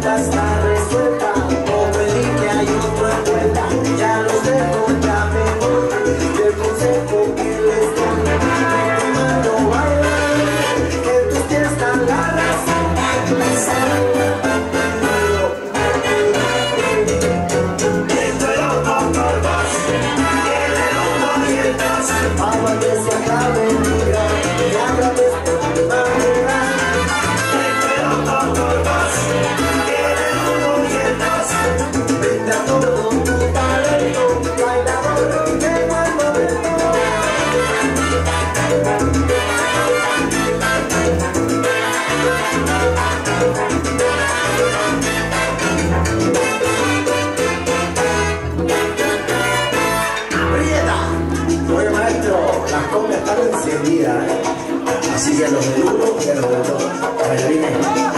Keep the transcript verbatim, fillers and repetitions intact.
cuenta está resuelta. No pedí que hay otro en vuelta. Ya los dejo, ya me voy. Y el consejo que les doy: no te mando bailar, que tus pies están la razón. Dentro el autocorvos, tiene los movimientos. Agua que se acabe, mira, y haga después de madera. Dentro el autocorvos, tiene los movimientos. Brinda todo tu talento, bailador, de buen momento. Oye, maestro, las congas están encendidas, ¿eh? Así que los del uno y los del dos. Bailarines.